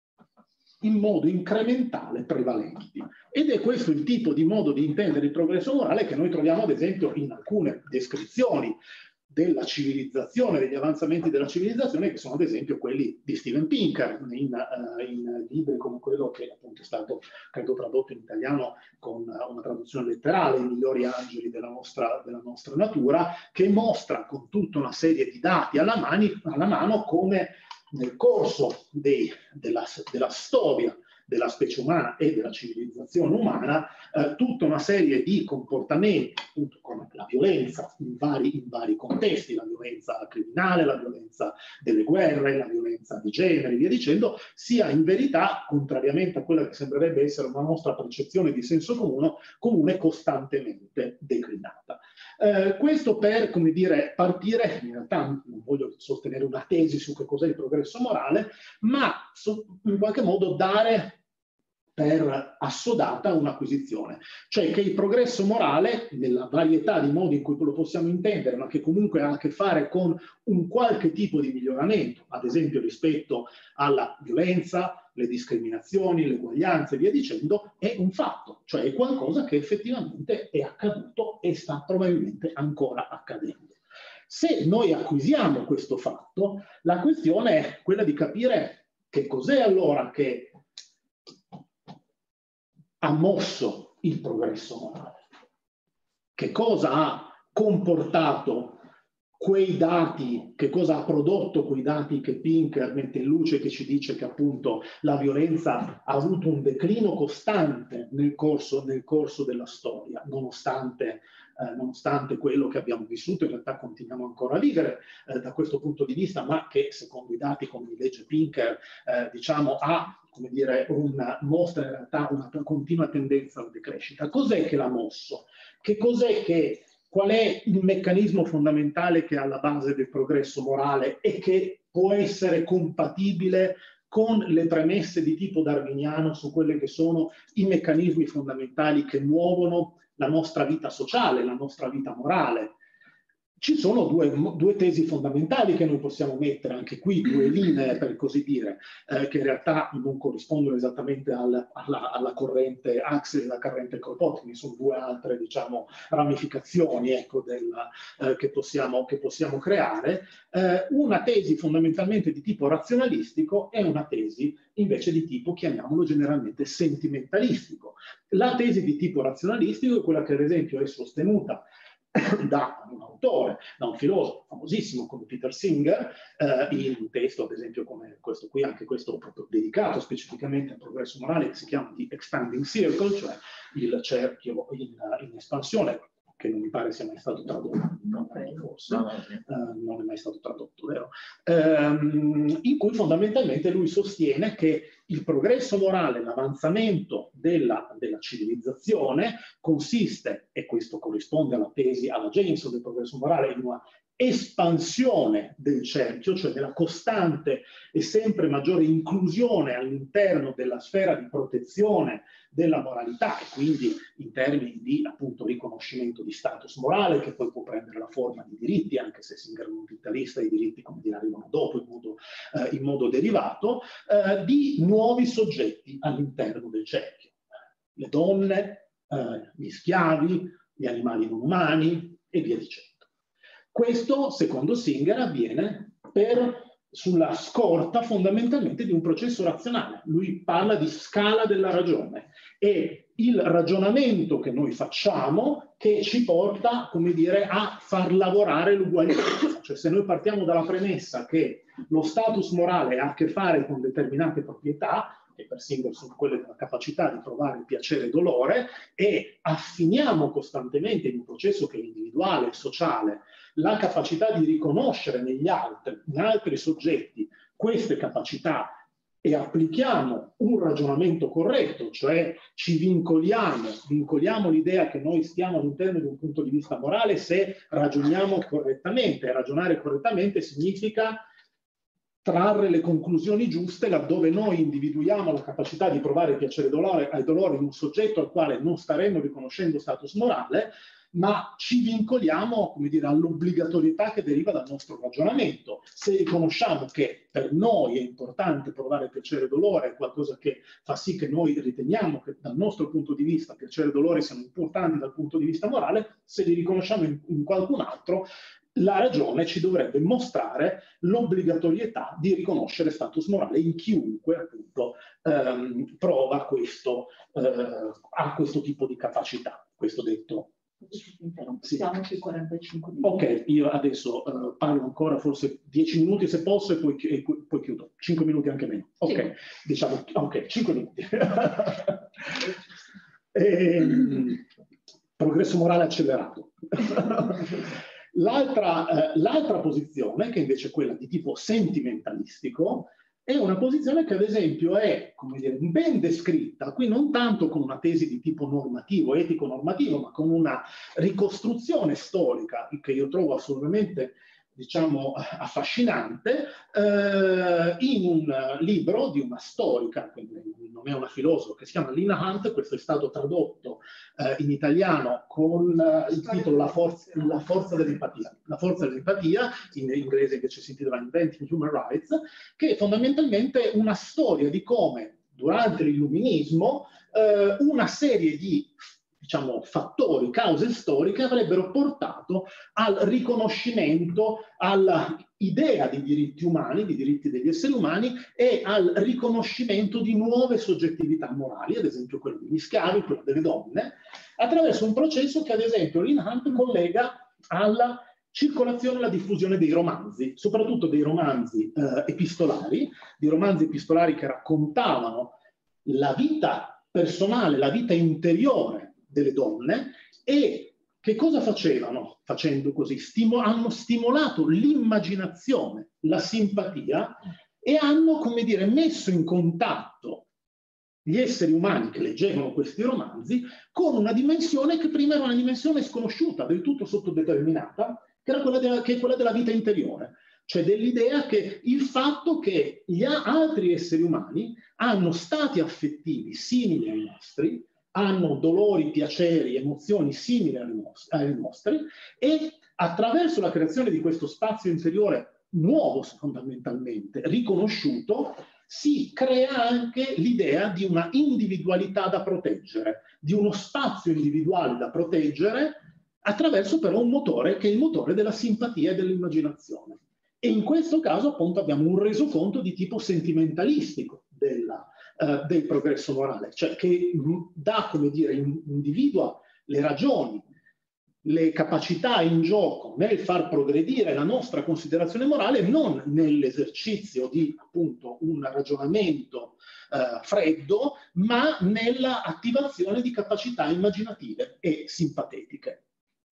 in modo incrementale prevalenti. Ed è questo il tipo di modo di intendere il progresso morale che noi troviamo ad esempio in alcune descrizioni della civilizzazione, degli avanzamenti della civilizzazione, che sono ad esempio quelli di Steven Pinker, in, uh, in libri come quello che appunto è stato, credo, tradotto in italiano con uh, una traduzione letterale, I migliori angeli della nostra, della nostra natura, che mostra con tutta una serie di dati alla, mani, alla mano come nel corso dei, della, della storia della specie umana e della civilizzazione umana, eh, tutta una serie di comportamenti, appunto come la violenza in vari, in vari contesti, la violenza violenza criminale, la violenza delle guerre, la violenza di genere, via dicendo, sia in verità, contrariamente a quella che sembrerebbe essere una nostra percezione di senso comune, comune costantemente declinata. Eh, questo per, come dire, partire, in realtà non voglio sostenere una tesi su che cos'è il progresso morale, ma in qualche modo dare per assodata un'acquisizione, cioè che il progresso morale, nella varietà di modi in cui lo possiamo intendere, ma che comunque ha a che fare con un qualche tipo di miglioramento, ad esempio rispetto alla violenza, le discriminazioni, l'eguaglianza e via dicendo, è un fatto, cioè è qualcosa che effettivamente è accaduto e sta probabilmente ancora accadendo. Se noi acquisiamo questo fatto, la questione è quella di capire che cos'è allora che ha mosso il progresso morale, che cosa ha comportato quei dati, che cosa ha prodotto quei dati che Pinker mette in luce, che ci dice che appunto la violenza ha avuto un declino costante nel corso, nel corso della storia, nonostante, eh, nonostante quello che abbiamo vissuto, in realtà continuiamo ancora a vivere eh, da questo punto di vista, ma che secondo i dati, come legge Pinker, eh, diciamo ha, come dire, una, mostra in realtà una continua tendenza alla decrescita. Cos'è che l'ha mosso? Che cos'è che Qual è il meccanismo fondamentale che è alla base del progresso morale e che può essere compatibile con le premesse di tipo darwiniano su quelli che sono i meccanismi fondamentali che muovono la nostra vita sociale, la nostra vita morale? Ci sono due, due tesi fondamentali che noi possiamo mettere, anche qui due linee per così dire, eh, che in realtà non corrispondono esattamente al, alla, alla corrente Axel e alla corrente Kropotkin, sono due altre diciamo, ramificazioni ecco, della, eh, che, possiamo, che possiamo creare. Eh, una tesi fondamentalmente di tipo razionalistico e una tesi invece di tipo, chiamiamolo generalmente, sentimentalistico. La tesi di tipo razionalistico è quella che ad esempio è sostenuta da un autore, da un filosofo famosissimo come Peter Singer, eh, in un testo ad esempio come questo qui, anche questo proprio dedicato specificamente al progresso morale, che si chiama The Expanding Circle, cioè il cerchio in, in espansione, che non mi pare sia mai stato tradotto, no, forse, no, no, no. Uh, non è mai stato tradotto, vero? Um, in cui fondamentalmente lui sostiene che il progresso morale, l'avanzamento della, della civilizzazione consiste, e questo corrisponde alla tesi, alla genesi del progresso morale, in una espansione del cerchio, cioè della costante e sempre maggiore inclusione all'interno della sfera di protezione della moralità e quindi in termini di appunto riconoscimento di status morale che poi può prendere la forma di diritti, anche se Singer è un utilitarista, i diritti come dire arrivano dopo in modo, eh, in modo derivato, eh, di nuovi soggetti all'interno del cerchio. Le donne, eh, gli schiavi, gli animali non umani e via dicendo. Questo, secondo Singer, avviene per, sulla scorta fondamentalmente di un processo razionale. Lui parla di scala della ragione e il ragionamento che noi facciamo che ci porta, come dire, a far lavorare l'uguaglianza. Cioè se noi partiamo dalla premessa che lo status morale ha a che fare con determinate proprietà, che per Singer sono quelle della capacità di provare piacere e dolore, e affiniamo costantemente in un processo che è individuale e sociale la capacità di riconoscere negli altri, in altri soggetti, queste capacità e applichiamo un ragionamento corretto, cioè ci vincoliamo, vincoliamo l'idea che noi stiamo all'interno di un punto di vista morale se ragioniamo correttamente. Ragionare correttamente significa trarre le conclusioni giuste laddove noi individuiamo la capacità di provare piacere e dolore, al dolore in un soggetto al quale non staremmo riconoscendo status morale, ma ci vincoliamo, come dire, all'obbligatorietà che deriva dal nostro ragionamento. Se riconosciamo che per noi è importante provare piacere e dolore, è qualcosa che fa sì che noi riteniamo che dal nostro punto di vista piacere e dolore siano importanti dal punto di vista morale, se li riconosciamo in, in qualcun altro, la ragione ci dovrebbe mostrare l'obbligatorietà di riconoscere status morale in chiunque appunto ehm, prova questo, eh, ha questo tipo di capacità. Questo detto. Sì. Siamo sui quarantacinque minuti. Ok, io adesso uh, parlo ancora forse dieci minuti se posso e poi, e poi chiudo. cinque minuti anche meno. Ok, sì. Diciamo, ok, cinque minuti. e, progresso morale accelerato. L'altra, eh, l'altra posizione, che invece è quella di tipo sentimentalistico, è una posizione che ad esempio è, come dire, ben descritta, qui non tanto con una tesi di tipo normativo, etico-normativo, ma con una ricostruzione storica che io trovo assolutamente, diciamo, affascinante, eh, in un libro di una storica, quindi non è una filosofo, che si chiama Lina Hunt. Questo è stato tradotto eh, in italiano con eh, il titolo La forza, la forza dell'empatia. La forza dell'empatia, in inglese invece si intitola Inventing Human Rights, che è fondamentalmente una storia di come durante l'illuminismo eh, una serie di, diciamo, fattori, cause storiche avrebbero portato al riconoscimento, all'idea di diritti umani, di diritti degli esseri umani, e al riconoscimento di nuove soggettività morali, ad esempio quello degli schiavi, quello delle donne, attraverso un processo che ad esempio Lina Hunt collega alla circolazione e alla diffusione dei romanzi, soprattutto dei romanzi eh, epistolari, di romanzi epistolari che raccontavano la vita personale, la vita interiore delle donne. E che cosa facevano facendo così? Stimo- hanno stimolato l'immaginazione, la simpatia, e hanno, come dire, messo in contatto gli esseri umani che leggevano questi romanzi con una dimensione che prima era una dimensione sconosciuta, del tutto sottodeterminata, che era quella della, che è quella della vita interiore. Cioè dell'idea che il fatto che gli altri esseri umani hanno stati affettivi simili ai nostri, hanno dolori, piaceri, emozioni simili ai nostri, e attraverso la creazione di questo spazio interiore nuovo, fondamentalmente riconosciuto, si crea anche l'idea di una individualità da proteggere, di uno spazio individuale da proteggere, attraverso però un motore che è il motore della simpatia e dell'immaginazione. E in questo caso appunto abbiamo un resoconto di tipo sentimentalistico della Uh, del progresso morale, cioè che mh, dà, come dire, in, individua le ragioni, le capacità in gioco nel far progredire la nostra considerazione morale, non nell'esercizio di appunto un ragionamento uh, freddo, ma nella attivazione di capacità immaginative e simpatetiche.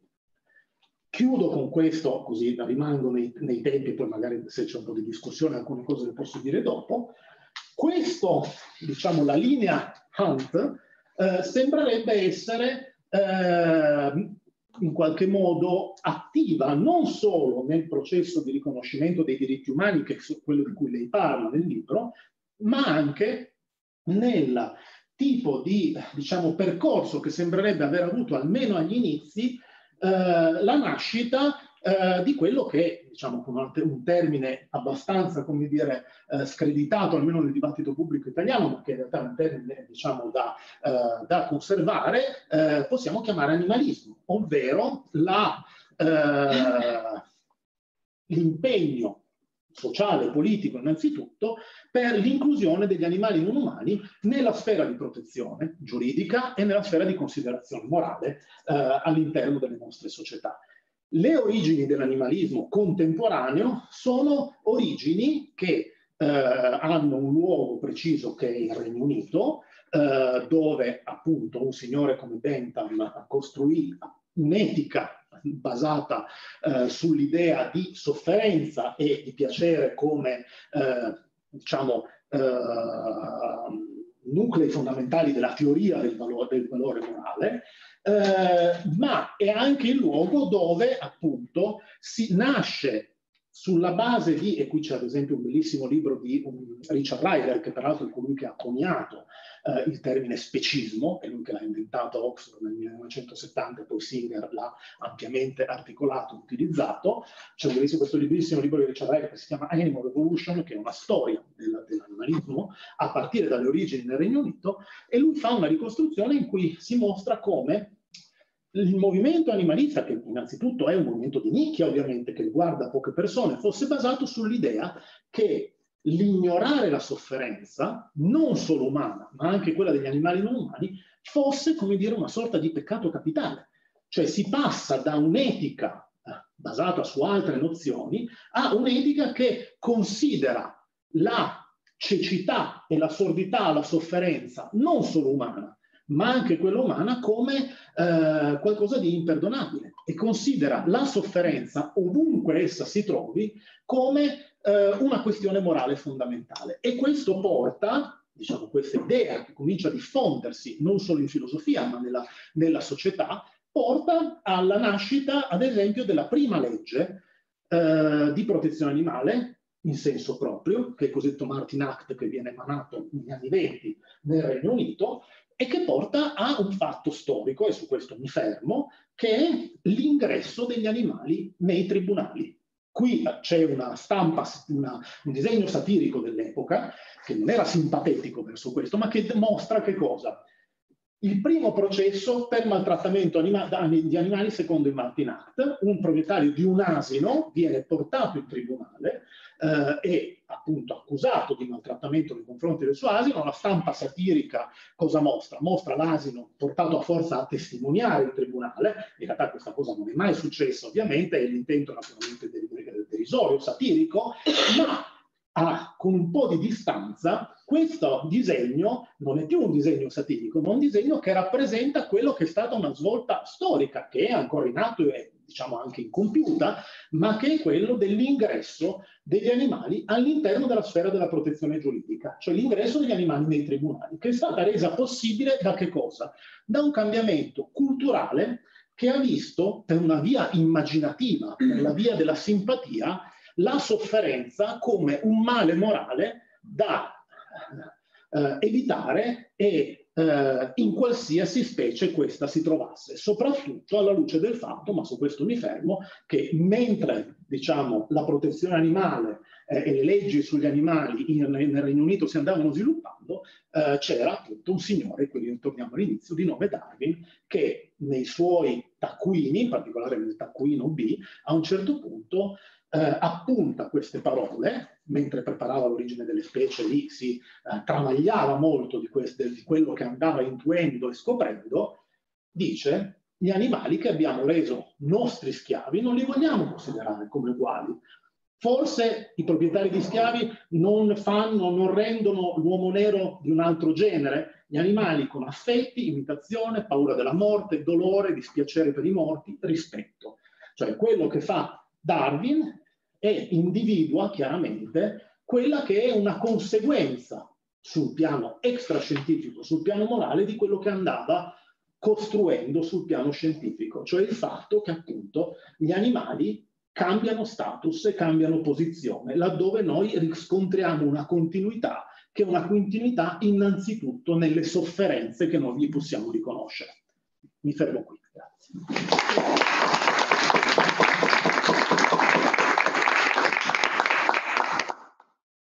Chiudo con questo, così rimango nei, nei tempi, poi magari se c'è un po' di discussione alcune cose le posso dire dopo. Questo, diciamo, la linea Hunt eh, sembrerebbe essere eh, in qualche modo attiva non solo nel processo di riconoscimento dei diritti umani, che è quello di cui lei parla nel libro, ma anche nel tipo di, diciamo, percorso che sembrerebbe aver avuto almeno agli inizi eh, la nascita Uh, di quello che, diciamo, con un termine abbastanza, come dire, uh, screditato almeno nel dibattito pubblico italiano, ma che in realtà è un termine, diciamo, da, uh, da conservare, uh, possiamo chiamare animalismo, ovvero la, uh, l'impegno sociale e politico innanzitutto per l'inclusione degli animali non umani nella sfera di protezione giuridica e nella sfera di considerazione morale uh, all'interno delle nostre società. Le origini dell'animalismo contemporaneo sono origini che eh, hanno un luogo preciso che è il Regno Unito, eh, dove appunto un signore come Bentham costruì un'etica basata eh, sull'idea di sofferenza e di piacere come eh, diciamo eh, nuclei fondamentali della teoria del valore, del valore morale, eh, ma è anche il luogo dove appunto si nasce sulla base di, e qui c'è ad esempio un bellissimo libro di um, Richard Ryder, che peraltro è colui che ha coniato uh, il termine specismo, è lui che l'ha inventato a Oxford nel millenovecentosettanta, e poi Singer l'ha ampiamente articolato e utilizzato. C'è un bellissimo, questo bellissimo libro di Richard Ryder che si chiama Animal Revolution, che è una storia del, dell'animalismo a partire dalle origini nel Regno Unito, e lui fa una ricostruzione in cui si mostra come il movimento animalista, che innanzitutto è un movimento di nicchia ovviamente, che riguarda poche persone, fosse basato sull'idea che l'ignorare la sofferenza, non solo umana, ma anche quella degli animali non umani, fosse, come dire, una sorta di peccato capitale. Cioè si passa da un'etica eh, basata su altre nozioni a un'etica che considera la cecità e la sordità, la sofferenza, non solo umana, ma anche quella umana, come eh, qualcosa di imperdonabile. e considera la sofferenza, ovunque essa si trovi, come eh, una questione morale fondamentale. E questo porta, diciamo, questa idea che comincia a diffondersi non solo in filosofia, ma nella, nella società, porta alla nascita, ad esempio, della prima legge eh, di protezione animale, in senso proprio, che è il cosiddetto Martin Act, che viene emanato negli anni venti nel Regno Unito, e che porta a un fatto storico, e su questo mi fermo, che è l'ingresso degli animali nei tribunali. Qui c'è una stampa, una, un disegno satirico dell'epoca, che non era simpatetico verso questo, ma che dimostra che cosa? Il primo processo per maltrattamento anima di animali secondo il Martin Act, un proprietario di un asino viene portato in tribunale eh, e appunto accusato di maltrattamento nei confronti del suo asino. La stampa satirica cosa mostra? Mostra l'asino portato a forza a testimoniare in tribunale. In realtà questa cosa non è mai successa ovviamente, e l'intento era naturalmente derisorio, satirico, ma Ah, con un po' di distanza, questo disegno non è più un disegno satirico, ma un disegno che rappresenta quello che è stata una svolta storica, che è ancora in atto e diciamo anche incompiuta, ma che è quello dell'ingresso degli animali all'interno della sfera della protezione giuridica, cioè l'ingresso degli animali nei tribunali, che è stata resa possibile da che cosa? Da un cambiamento culturale che ha visto, per una via immaginativa, per la via della simpatia, la sofferenza come un male morale da eh, evitare e eh, in qualsiasi specie questa si trovasse, soprattutto alla luce del fatto, ma su questo mi fermo, che mentre diciamo, la protezione animale eh, e le leggi sugli animali in, nel Regno Unito si andavano sviluppando, eh, c'era appunto un signore, quindi torniamo all'inizio, di nome Darwin, che nei suoi taccuini, in particolare nel taccuino B, a un certo punto Eh, appunta queste parole, mentre preparava l'origine delle specie, lì si eh, travagliava molto di, queste, di quello che andava intuendo e scoprendo, dice: gli animali che abbiamo reso nostri schiavi non li vogliamo considerare come uguali. Forse i proprietari di schiavi non fanno, non rendono l'uomo nero di un altro genere, gli animali con affetti, imitazione, paura della morte, dolore, dispiacere per i morti, rispetto. Cioè quello che fa Darwin e individua chiaramente quella che è una conseguenza sul piano extrascientifico, sul piano morale, di quello che andava costruendo sul piano scientifico, cioè il fatto che appunto gli animali cambiano status e cambiano posizione, laddove noi riscontriamo una continuità, che è una continuità innanzitutto nelle sofferenze che noi gli possiamo riconoscere. Mi fermo qui, grazie.